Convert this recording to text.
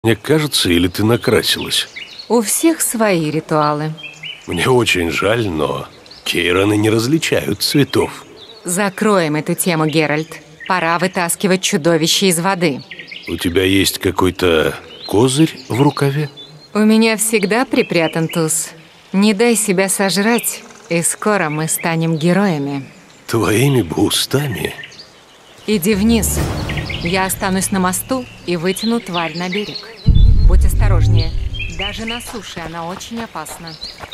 Мне кажется, или ты накрасилась? У всех свои ритуалы. Мне очень жаль, но кейраны не различают цветов. Закроем эту тему, Геральт. Пора вытаскивать чудовище из воды. У тебя есть какой-то козырь в рукаве? У меня всегда припрятан туз. Не дай себя сожрать, и скоро мы станем героями. Твоими бы устами. Иди вниз. Я останусь на мосту и вытяну тварь на берег. Будь осторожнее. Даже на суше она очень опасна.